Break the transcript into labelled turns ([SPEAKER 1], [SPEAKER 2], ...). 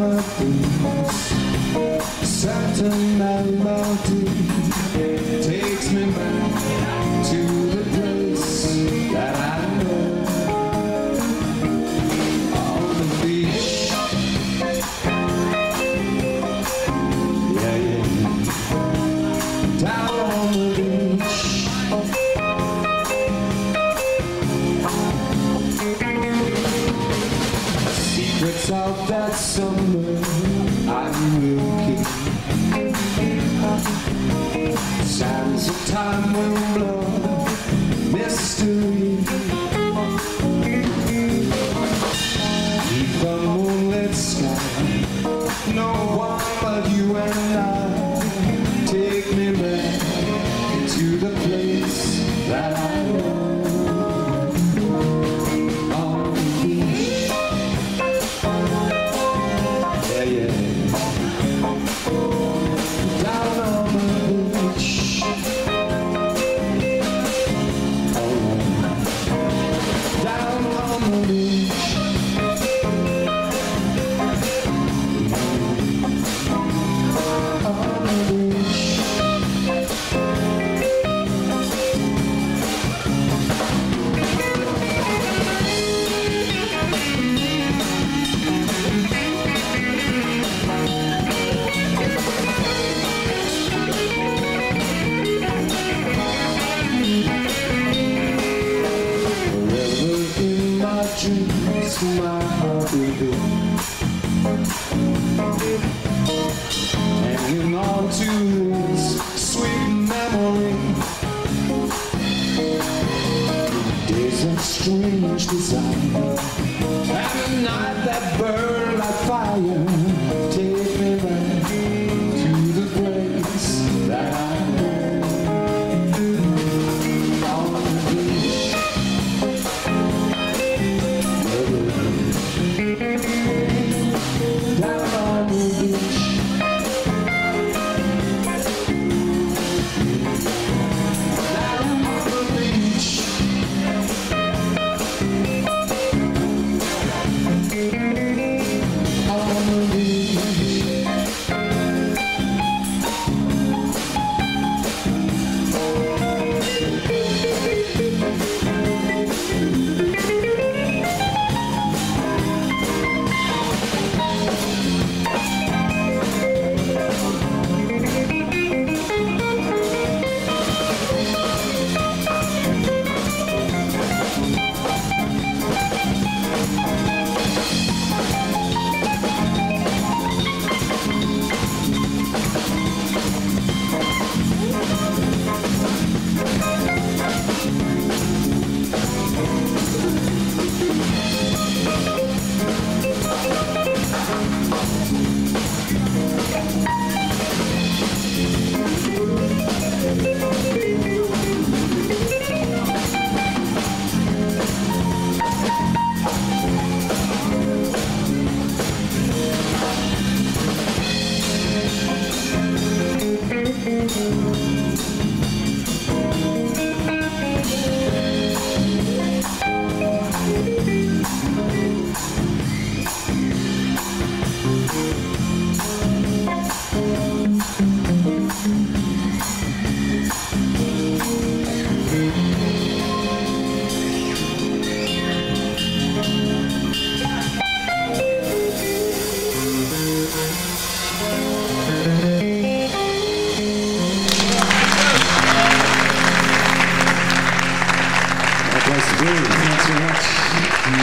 [SPEAKER 1] melodies. Certain melody takes me back to the place that I know. On the beach, yeah, yeah, down on the beach. Secrets of that summer I will keep. Sands of time will blow mystery. Beneath the moonlit sky, no one but you and I. Take me back to the place that I know. My heart will be hanging on to this sweet memory. Days of strange desire and a night that burned like fire. Take me back to the place that I know. Thanks so much.